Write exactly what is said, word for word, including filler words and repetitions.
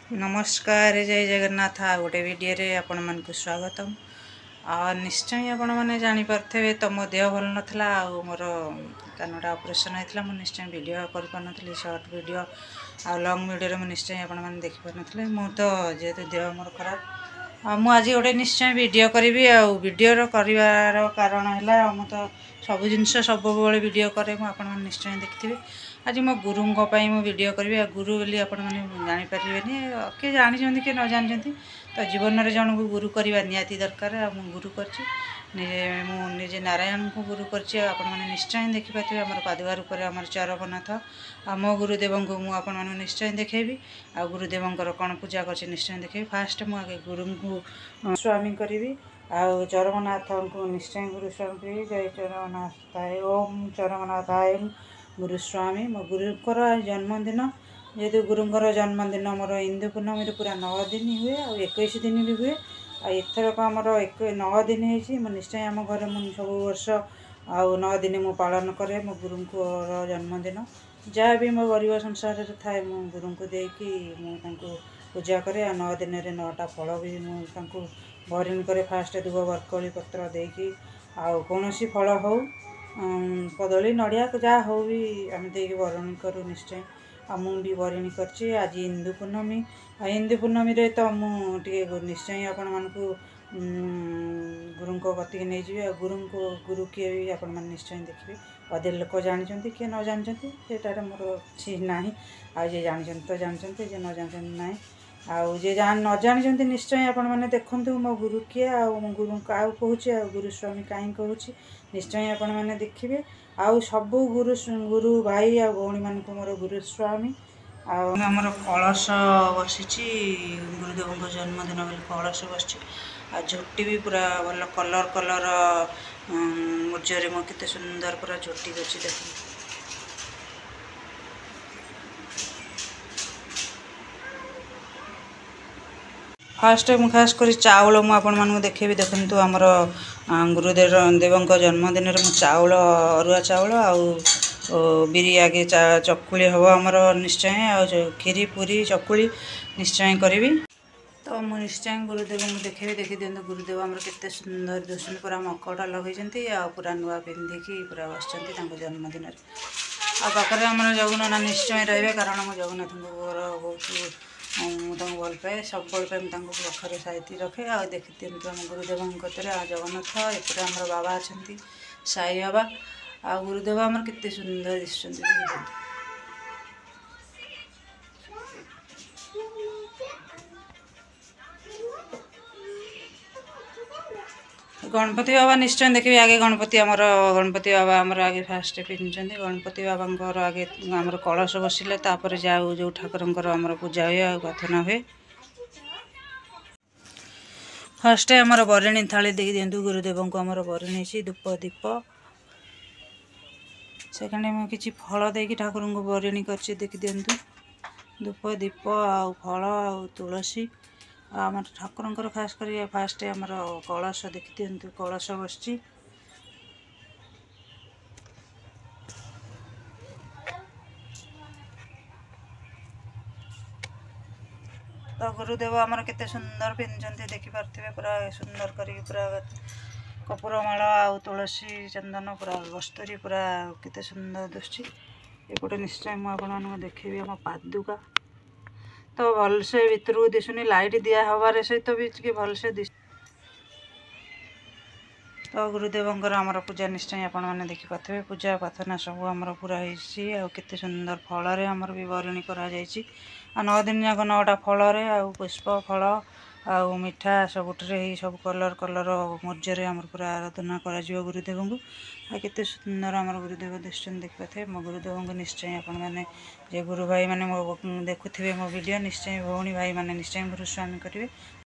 नमस्कार जय जगन्नाथ आ गोटे वीडियो रे आपण मन को स्वागतम। आ निश्चय आपण माने जानि परथेबे तो मो देह भल नथला आ मोर कानडा ऑपरेशन होइतला मो निश्चय वीडियो कर पर नथली शॉर्ट वीडियो आ लॉन्ग वीडियो रे मो निश्चय आपण माने देखि पर नथले मो तो जेते देह मोर खराब आ मु आज गोटे निश्चय वीडियो करी आ वीडियो रो करिवार कारण हैला मो तो सब जिनस सब बेले वीडियो करे मु आपण माने निश्चय देखिथिबे। आज मो गुरु मु वीडियो करी आ गुरु बोली आपण माने जानि परिबेनी के जानि जंती के न जानि जंती तो जीवन रे जन को गुरु करबा नियाती दरकार आ मु गुरु करछि निजे मु निजे नारायण को गुरु करछि आपण माने निश्चय देखि पाते हमर पादुका रूप रे हमर चरकनाथ आ मो गुरुदेव को मु आपण माने निश्चय देखेबी आ गुरुदेवंकर कोन पूजा करछि निश्चय देखेबी। फास्ट मु आगे गुरु को स्वामी करबी आ चरकनाथ को निश्चय गुरु स्वामी जय चरकनाथाय ओम चरकनाथाय गुरुस्वामी मो गुरुकर जन्मदिन जेहेतु गुरुंर जन्मदिन मोर हिंदू पूर्णमी पूरा नौ दिन हुए और इक्कीस दिन भी हुए आ एथरक आमर एक नौ दिन होती मो निश्चय आम घर मु सब वर्ष आउ नौ दिन मु पालन करे मो गुरुंर जन्मदिन जहाँ भी मो गरीब संसार थाए मो गुरु को देकी मुझे पूजा करे आ नौ दिन रे नौटा फल भी मुझे भरिणी करे फास्ट दुब बरकोली पत्र देकी आउ कौन फल हो कदली नड़िया जहाँ हो भी आम देकी बरणी करूँ निश्चय आ मु भी बरणी करछि। आज हिंदू पूर्णमी आ हिंदू पूर्णमी रे तो मुझे निश्चय आपण मानकु गुरु गति नहीं जी गुरु को गुरु किए भी आपण मान निश्चय देखिए अधे लोक जानते किए न जानते सेटार मोर अच्छी ना आ जे जानते तो जानते जे न जानते ना आउ जे जान न जानते निश्चय आपण मैंने देखु मो गुरु किए आ गुरु आउ कहूँ आ गुरुस्वामी कहीं कहूँ निश्चय आपण मैंने देखिए आउ सबू गुरु गुरु भाई आ भौणी मान मोर गुरुस्वामी आमर कलश बसी गुरुदेव जन्मदिन बोली कलश बस आ झोटी भी पूरा भल कलर कलर मूर्जरे मो केते सुंदर पूरा झोटी अच्छी देख फास्ट मु खास कर चाउल मुझे देखेबी देखु आमर गुरुदेव देवं जन्मदिन में चाउल अरुआ चाउल आउ बिरी आगे चकुली हम आमर निश्चय आ खीरी पूरी चकुली निश्चय करी तो मु निश्चय गुरुदेव को देखेबी देखी दिखाँ गुरुदेव आमर केते सुंदर दुसुन पूरा मकटा लगे आ पूरा नुआ पिंधिकी पूरा बस जन्मदिन आ पाखे आम जगन्नाथ निश्चय रे कारण मो जगन्नाथ बहुत मुझे भल पाए सब पाए मुझे पाखे साइती रखे आ देखी दिखाँ आम गुरुदेव आ जगन्नाथ एपटे आम बाबा अच्छा साई बाबा आ गुरुदेव आमर केते सुंदर दिखुं गणपति बाबा निश्चय देखिए आगे गणपति आमर गणपति बाबा आमर आगे फास्ट पिंधुंट गणपति बाबा आगे आमर कलश बसिले तापर जाऊ जो ठाकुर आमर पूजा हुए आ प्रार्थना हुए फास्ट आमर बरणी थाली देखी दिंतु गुरुदेव को आमर बरणी धूप दीप से किसी फल देकी ठाकुर को बरणी कर देखी दिंतु धूप दीप आ फल आ तुलसी आम ठाकुर खास कर फास्ट आमर कलश देखी दिंतु कलश बस तो गुरुदेव आमर केते सुंदर पिंधुंट देखी पार्थे पूरा सुंदर कर पूरा कपूर माल आ तुलसी चंदन पूरा बस्तरी पूरा केते सुंदर दुष्टि एपटे निश्चय मुझे देखेबी आम पादुका तो भलसे भितर को दिशुनी लाइट दिया हबार सहित भी भलसे दिश तो गुरुदेवंकर आमर पूजा निश्चय आपण मैंने देखी पाथे पूजा प्रार्थना सब आमर पूरा होते सुंदर फल आमर भी बरणी करा आ नौ दिन जाक नौटा फल आ पुष्प फल आ मिठा सबुठे सब कलर कलर मूर्जरे आमर पूरा आराधना कर गुरुदेव को आ केते सुंदर आमर गुरुदेव दृष्टि देखी पाथे मो गुरुदेव को निश्चय आपण मैंने जे गुरु भाई मैंने देखुवे मो वीडियो निश्चय भौणी भाई मैंने निश्चय गुरुस्वामी करेंगे।